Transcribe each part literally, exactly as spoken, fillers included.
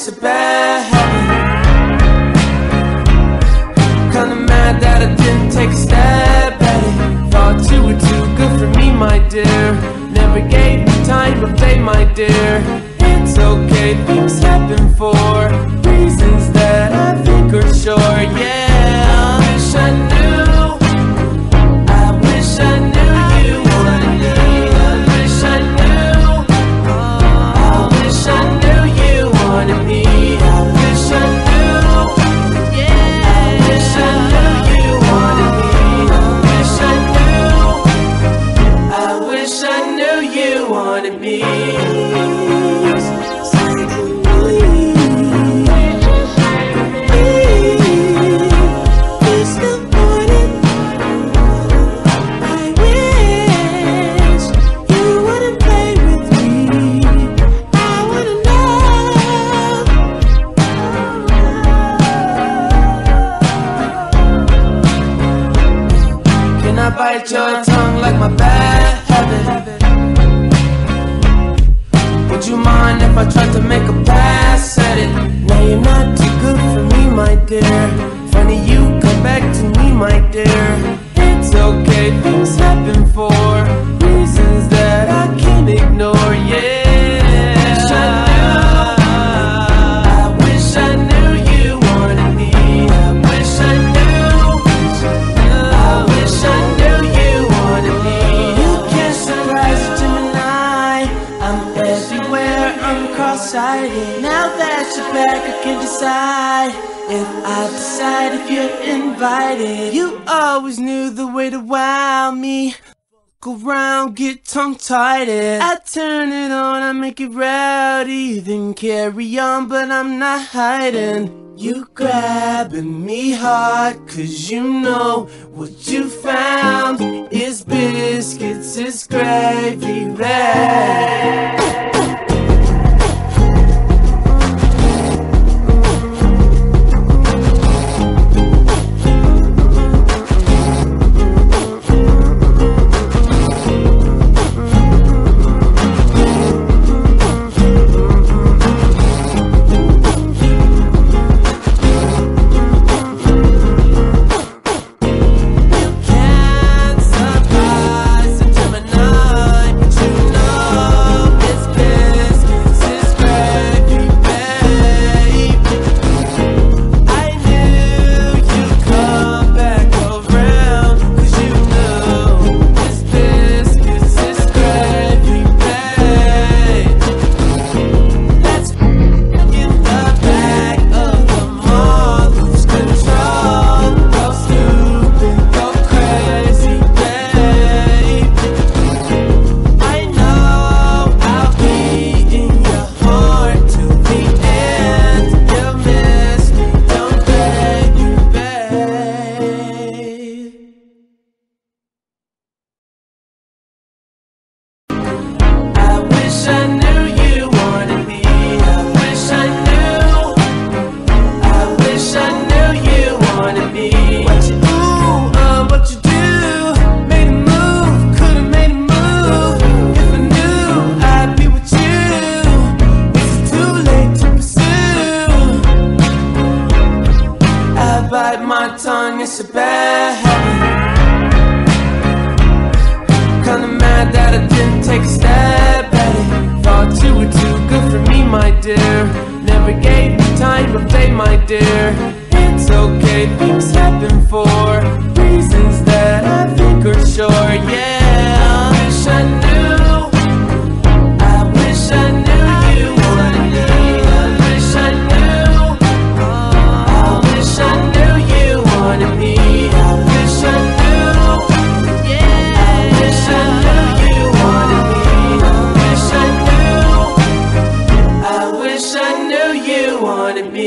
it's a bad habit. Kinda mad that I didn't take a stab at it. Thought you were too good for me, my dear. Never gave me time to play, my dear. It's okay, things happen for reasons that I think are sure, yeah. I wish I knew, I wish I knew you wanted me. I wish I knew, I wish I knew you wanted me. I wish I knew, yeah. I wish I knew you wanted me. I wish I knew, I wish I knew you wanted me. Bite your tongue like my bad habit. Would you mind if I tried to make a pass at it? Now you're not too good for me, my dear. Funny you come back to me, my dear. It's okay, things happen for reasons that I can't ignore, yeah. Now that you're back, I can decide if I decide if you're invited. You always knew the way to wow me. Go around, get tongue-tied. I turn it on, I make it rowdy. Then carry on, but I'm not hiding. You grabbing me hard, cause you know what you found is biscuits, is gravy, red. It's a bad habit. Kinda mad that I didn't take a stab at it. Thought you were too good for me, my dear. Never gave me time to play, my dear. It's okay, things happen for reasons that I think are sure, yeah. I wish I knew, I wish I knew you wanted me. I wish I knew, I wish I knew you wanted me. I wish I knew, yeah. I wish I knew you wanted me. I wish I knew, I wish I knew you wanted me.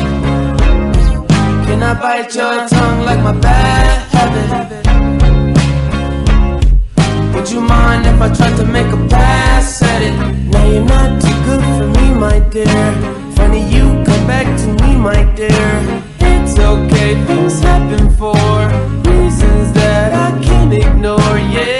Bite your tongue like my bad habit. if I tried to make a pass at it? Now you're not too good for me, my dear. Funny you come back to me, my dear. It's okay, things happen for reasons that I can't ignore, yeah.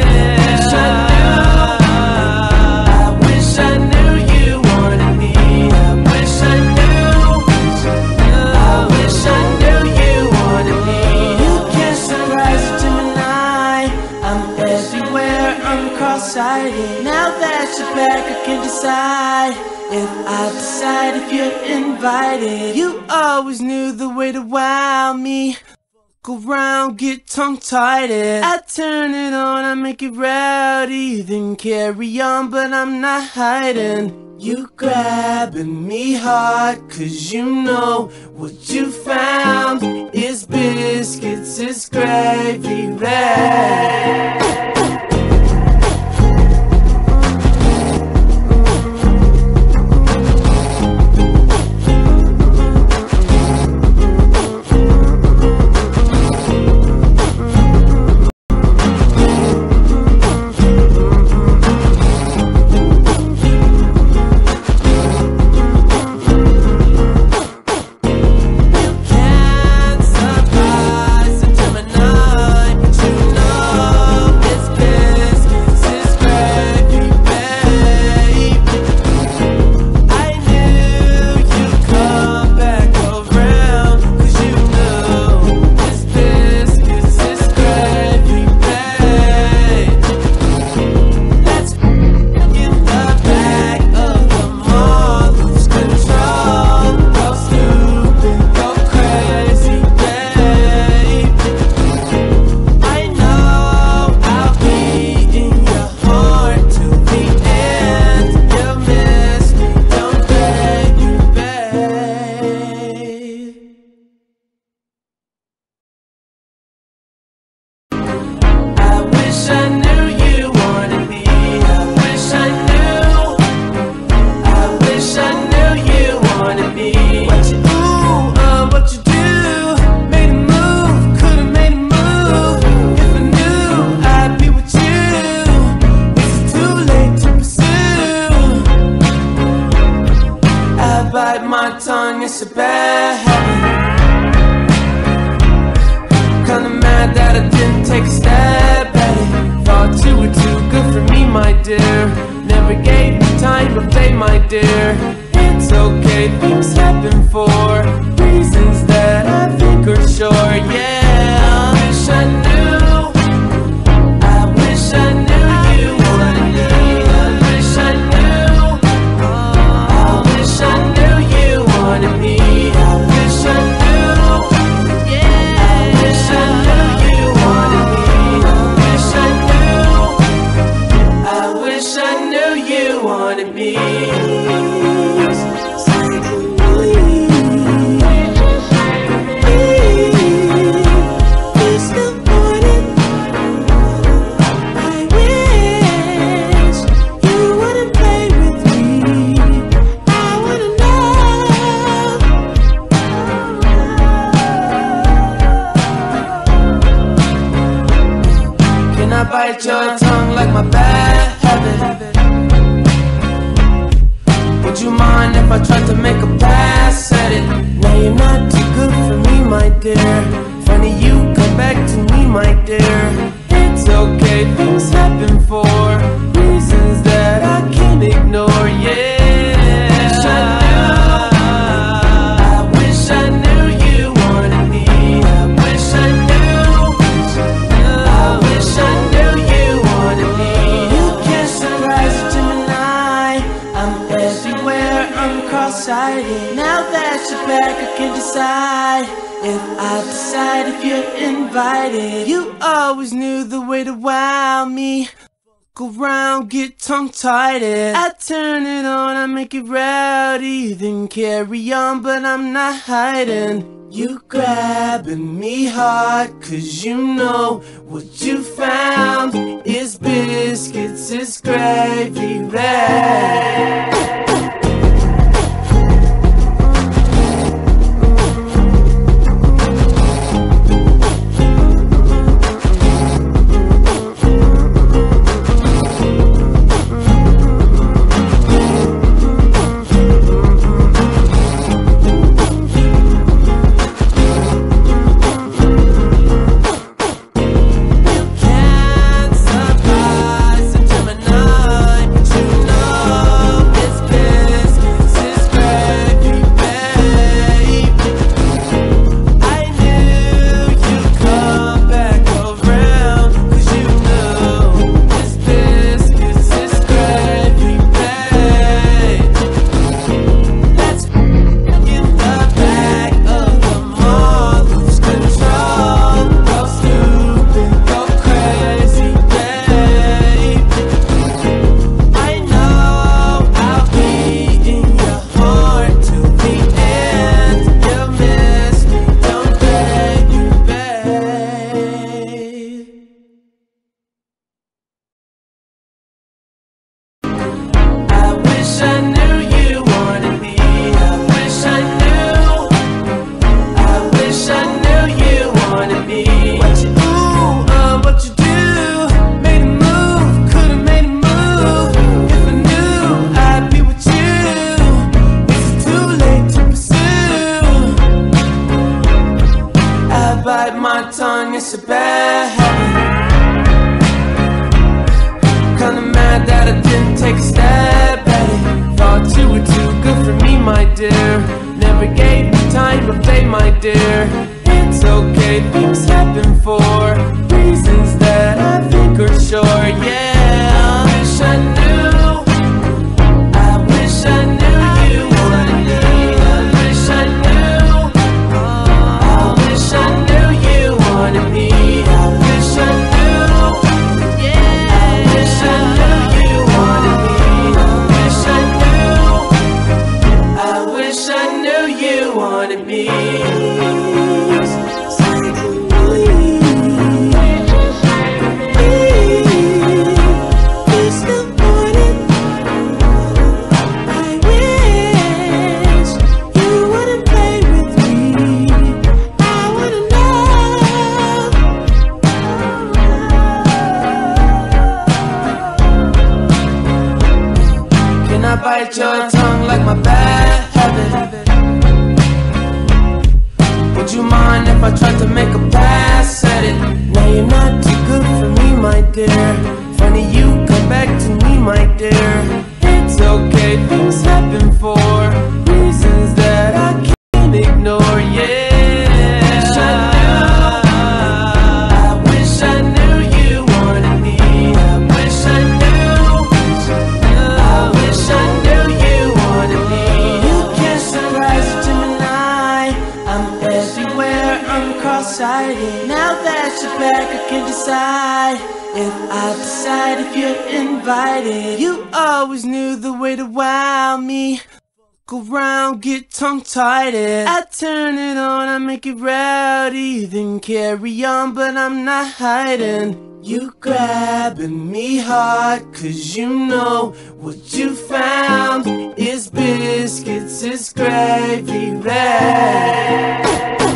Now that you're back, I can decide if I decide if you're invited. You always knew the way to wow me. Go around, get tongue-tied. I turn it on, I make it rowdy, then carry on, but I'm not hiding. You grabbing me hard, cause you know what you found is biscuits, is gravy, babe. It's a bad habit. Kinda mad that I didn't take a stab at it. Thought you were too good for me, my dear. Never gave me time of day, my dear. It's okay, things happen for reasons that I think are sure, yeah. I wish I knew, I wish I knew you wanted me. I wish I knew, I wish I knew you wanted me. I wish I knew, yeah. I wish I knew you wanted me. I wish I knew, I wish I knew you wanted me. Bite your tongue like my bad habit. Would you mind if I tried to make a pass at it? Now you're not too good for me, my dear. Funny you come back to me, my dear. It's okay, things happen for reasons that I can't ignore, yeah. I wish I knew you wanted me. I wish I knew, I wish I knew. Now that you're back, I can decide if I decide if you're invited. You always knew the way to wow me. Go around, get tongue-tied. I turn it on, I make it rowdy, then carry on, but I'm not hiding. You grabbing me hard, cause you know what you found is biscuits, is gravy, babe. it's a bad habit. Kinda mad that I didn't take a stab at it. Thought you were too good for me, my dear. Never gave me time of day, my dear. It's okay, things happen for reasons that I think are sure, yeah. I wish I knew, I wish I knew you wanted me. I wish I knew, I wish I knew you wanted me. I wish I knew, yeah. I wish I knew you wanted me. I wish I knew, I wish I knew you wanted me. Bite your tongue like my bad habit. Would you mind if I tried to make a pass at it? Now you're not too good for me, my dear. Funny you come back to me, my dear. It's okay, things happen for reasons that I can't ignore, yeah. I wish I knew, I wish I knew you wanted me. I wish I knew, I wish I knew you wanted me. You can't surprise a Gemini. I'm everywhere, I'm cross-sighted. Now that you're back, I can decide if I decide if you're invited. You always knew the way to wow me. Go around, get tongue-tied. I turn it on, I make it rowdy. Then carry on, but I'm not hiding. You grabbing me hard, cause you know what you found is biscuits, it's gravy, babe.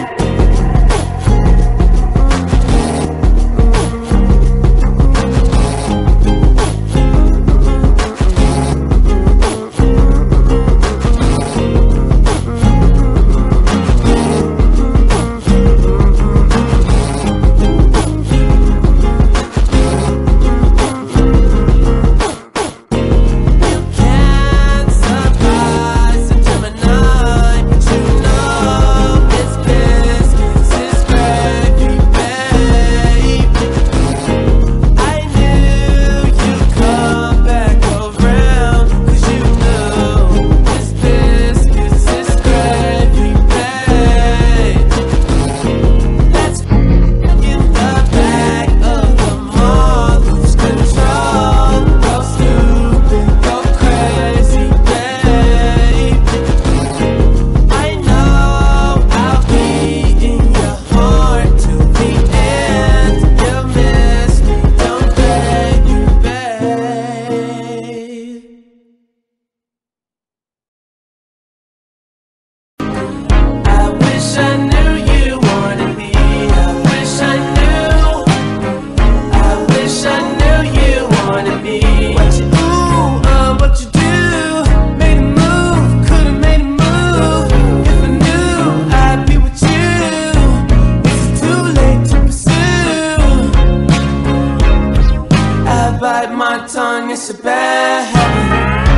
It's a bad habit.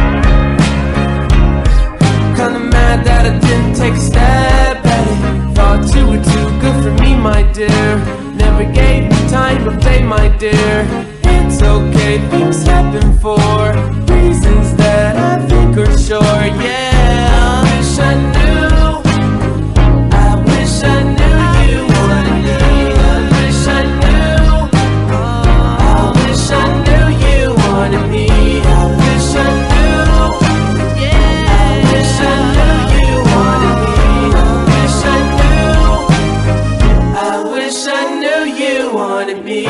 Kinda mad that I didn't take a stab at it. Thought you were too good for me, my dear. Never gave me time of day, my dear. It's okay, things happen for reasons that I think are sure, yeah. I wish I knew, I wish I knew you wanted me. I wish I knew, I wish I knew you wanted me. I wish I knew, yeah. I wish I knew you wanted me. I wish I knew, I wish I knew you wanted me.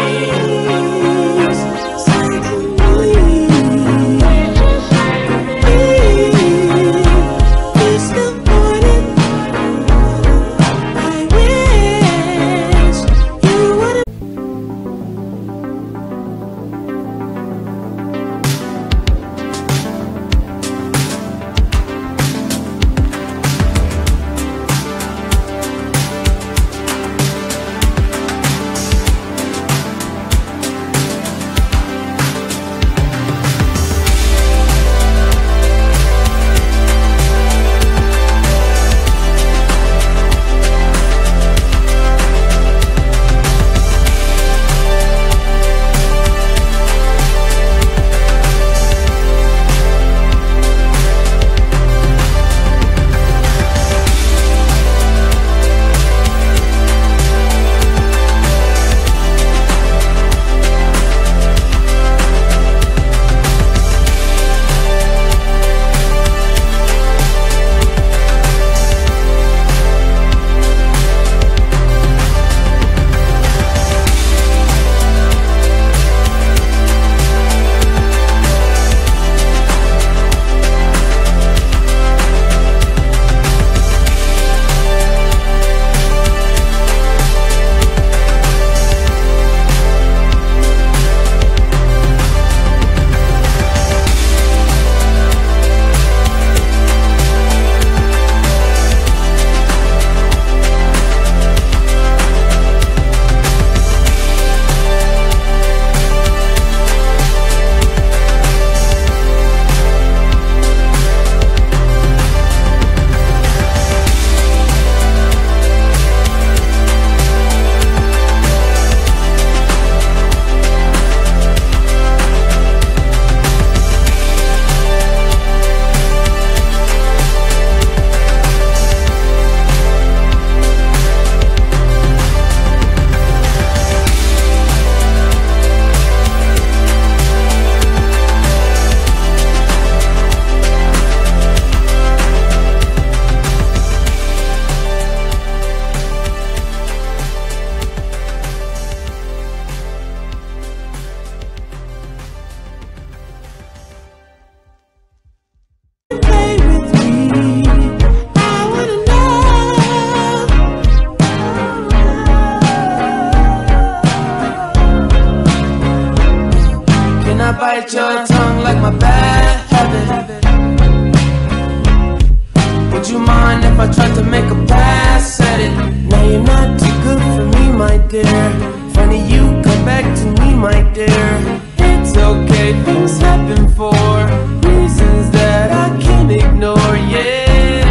I tried to make a pass at it. Now you're not too good for me, my dear. Funny you come back to me, my dear. It's okay, things happen for reasons that I can't ignore, yeah.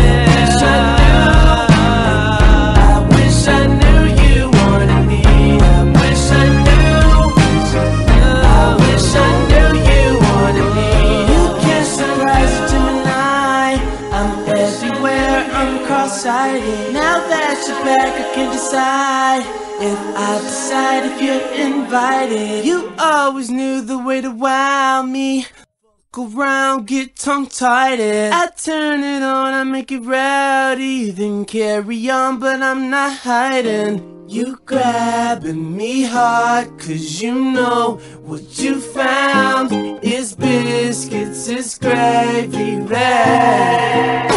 I wish I knew you wanted me. I wish I knew. I wish I knew you wanted me. You can't surprise a Gemini. I'm everywhere, I'm cross-sighted. Now that you're back, I can decide if I decide if you're invited. You always knew the way to wow me. Go around, get tongue-tied. I turn it on, I make it rowdy. Then carry on, but I'm not hiding. You grabbing me hard, cause you know what you found is biscuits, it's gravy, babe.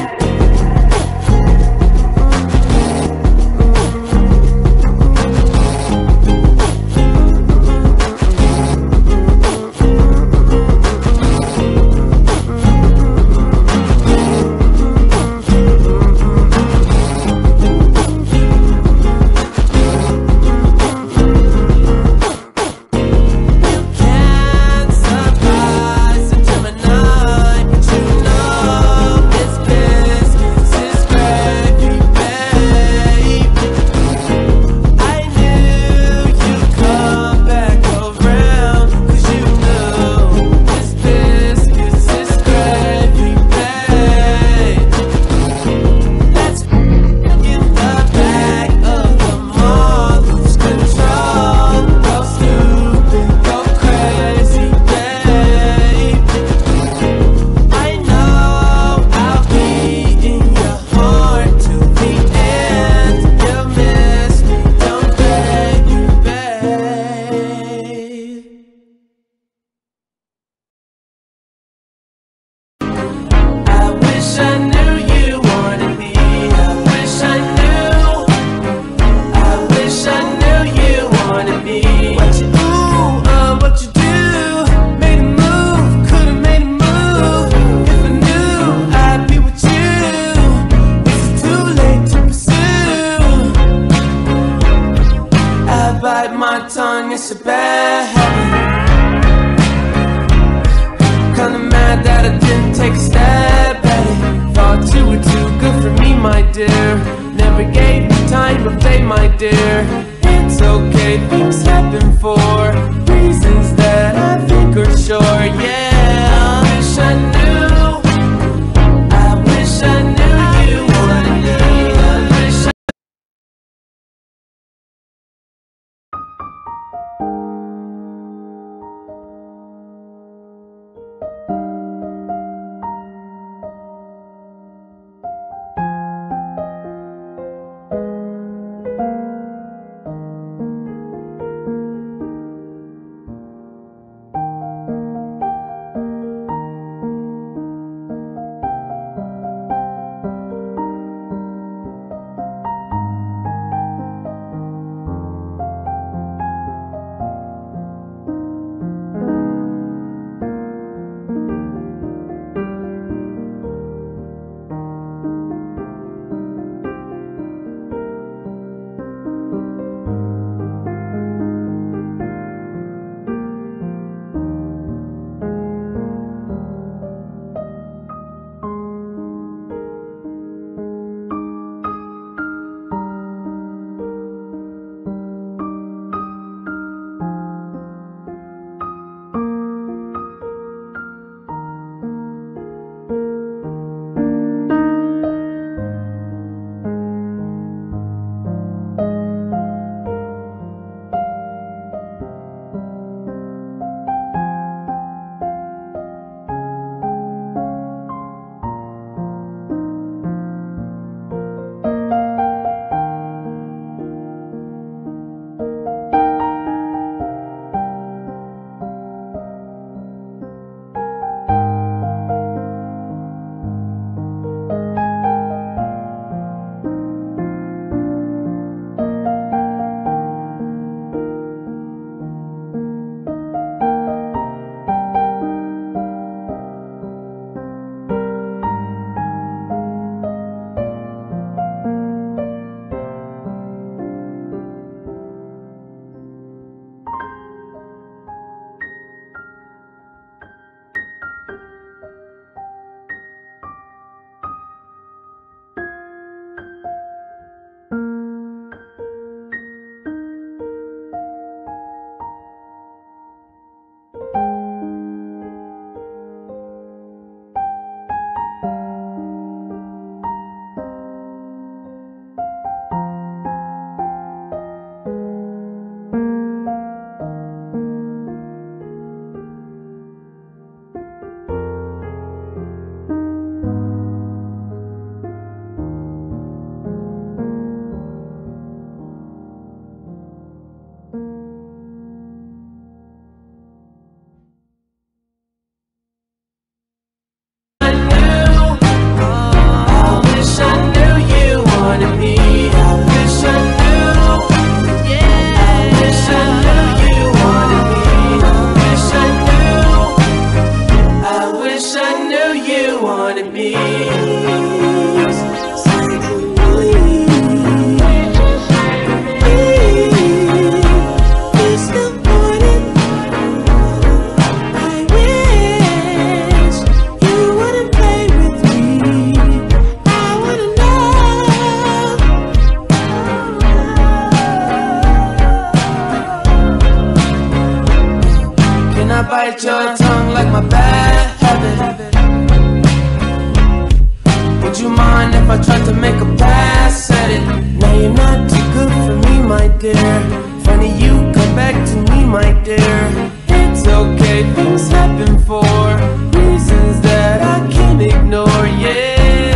It's a bad habit. Kinda mad that I didn't take a stab at it. Thought you were too good for me, my dear. Never gave me time of day, my dear. It's okay, things happen for reasons that I think are sure, yeah. I wish I knew. I wish I knew you wanted me. I wish I wanted me. Bite your tongue like my bad habit. Would you mind if I tried to make a pass at it? Now you're not too good for me, my dear. Funny you come back to me, my dear. It's okay, things happen for reasons that I can't ignore, yeah.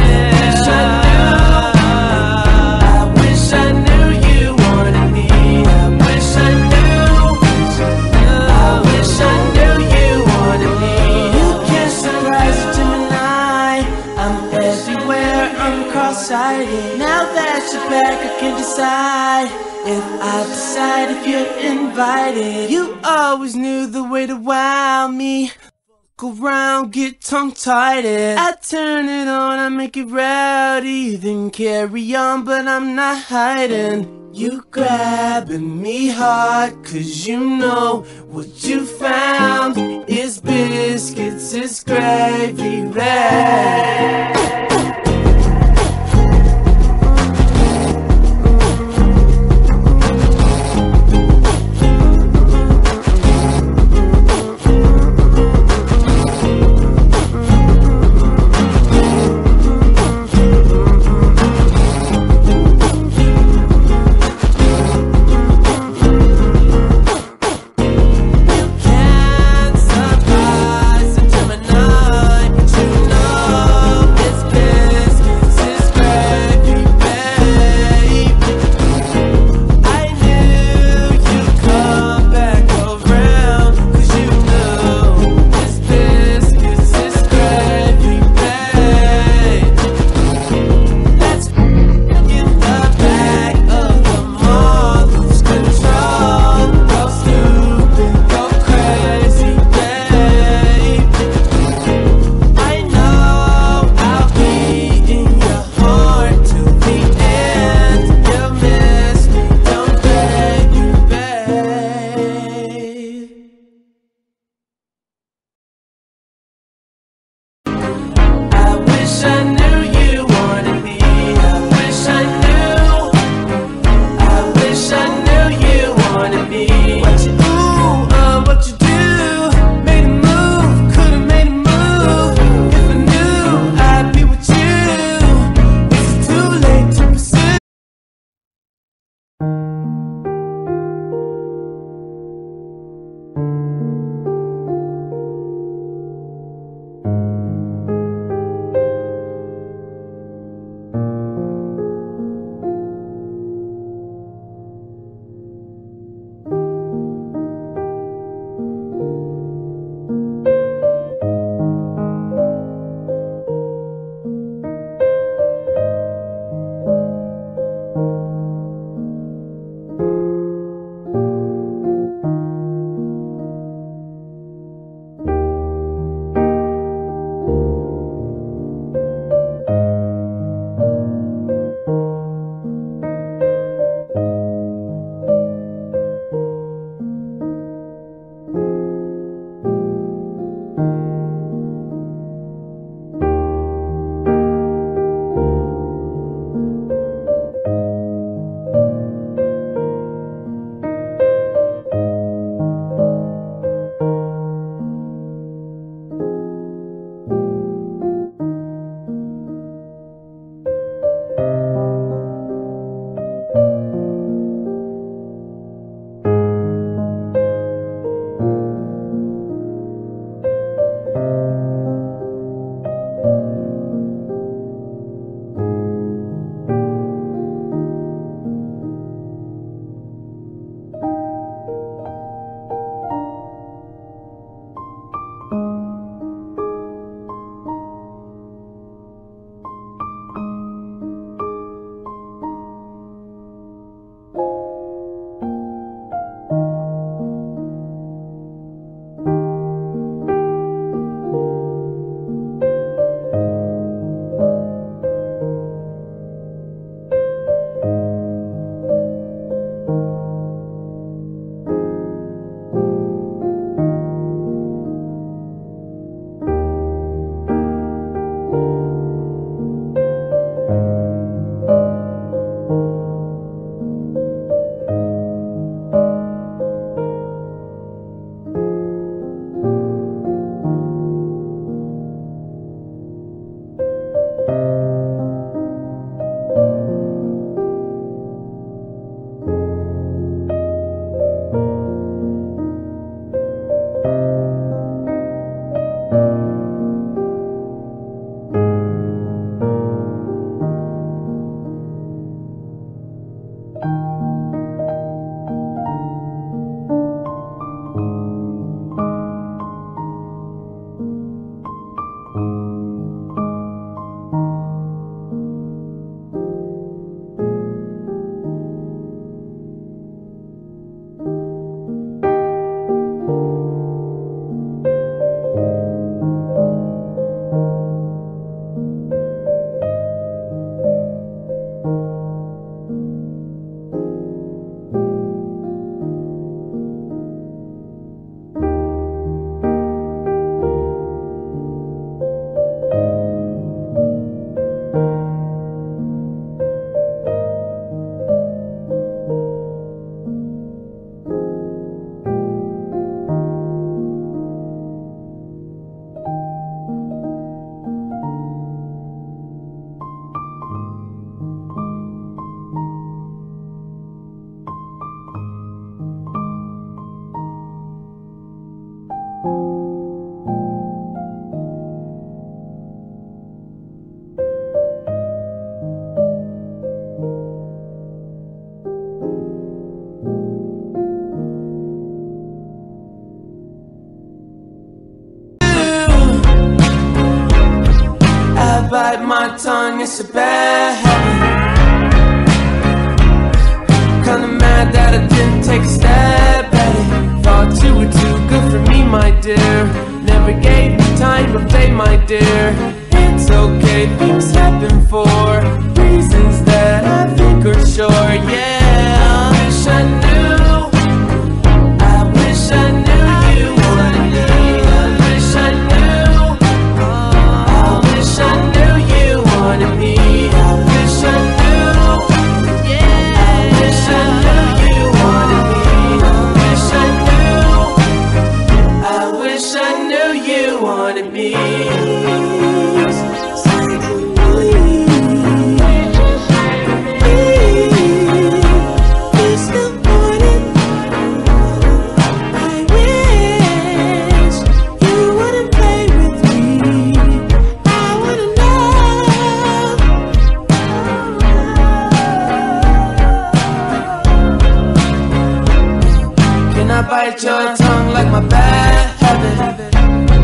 I wish I knew you wanted me. I wish I knew. I wish I knew you wanted me. You can't surprise a Gemini. I'm everywhere, I'm cross-sighted. Now that you're back, I can decide if I decide if you're invited. You always knew the way to wow me. Fuck around, get tongue-tied. I turn it on, I make it rowdy. Then carry on, but I'm not hiding. You grabbing me hard, cause you know what you found is biscuits, it's gravy, red. bite my tongue, it's a bad habit. Kinda mad that I didn't take a stab at it. Thought you were too good for me, my dear. Never gave me time of day, my dear. It's okay, things happen for reasons that I think are sure, yeah. I wish I knew, I wish I knew you wanted me. I wish I knew, I wish I knew you wanted me. I wish I knew, yeah. I wish I knew you wanted me. I wish I knew, I wish I knew you wanted me. I bite your tongue like my bad habit.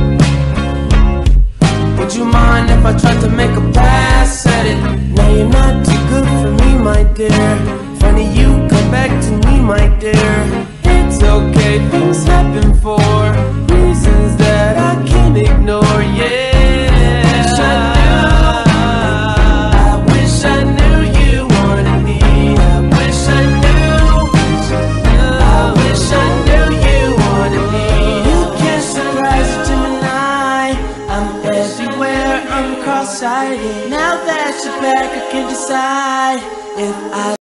Would you mind if I tried to make a pass at it? Now you're not too good for me, my dear. Funny you come back to me, my dear. It's okay, things happen for reasons that I can't ignore, yeah. I wish I knew, I wish I knew you wanted me. I wish I knew, I wish I knew you wanted me. You can't surprise a Gemini. I'm everywhere, I'm cross-sighted. Now that you're back, I can decide if I